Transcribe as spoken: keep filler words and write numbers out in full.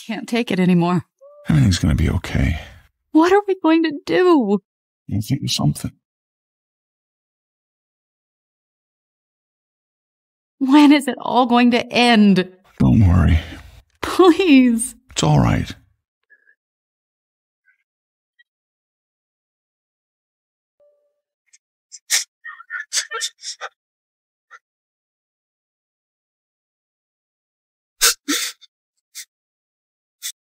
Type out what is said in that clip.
can't take it anymore. Everything's gonna be okay. What are we going to do? You'll think of something. When is it all going to end? Don't worry. Please. It's all right.